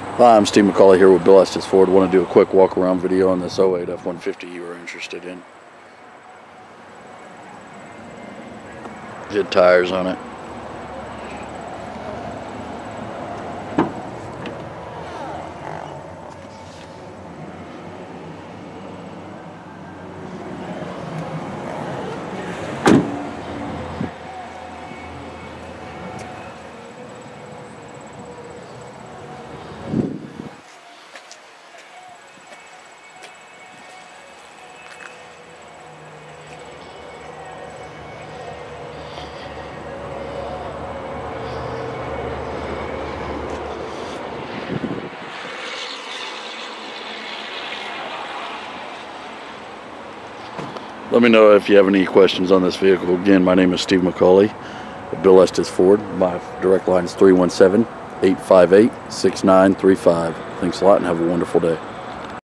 Hi, I'm Steve McCauley here with Bill Estes Ford. Want to do a quick walk around video on this 08 F-150 you were interested in. Good tires on it. Let me know if you have any questions on this vehicle. Again, my name is Steve McCauley at Bill Estes Ford. My direct line is 317-858-6935. Thanks a lot and have a wonderful day.